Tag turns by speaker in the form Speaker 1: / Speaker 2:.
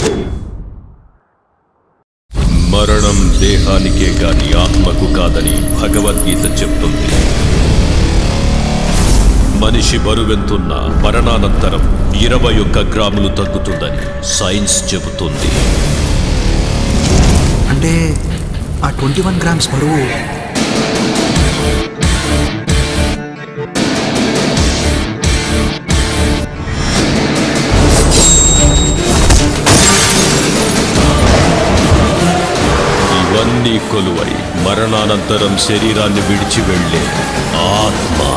Speaker 1: మరణం దేహానికే గాని ఆత్మకు కాదని భగవద్గీత చెప్తుంది. మనిషి బరువెంతున్న మరణానంతరం 21 గ్రాములు తగ్గుతుందని సైన్స్ చెబుతుంది.
Speaker 2: అంటే ఆ 21 గ్రామ్స్ బరువు
Speaker 1: ఇవన్నీ కొలువై మరణానంతరం శరీరాన్ని విడిచి వెళ్ళే ఆత్మ.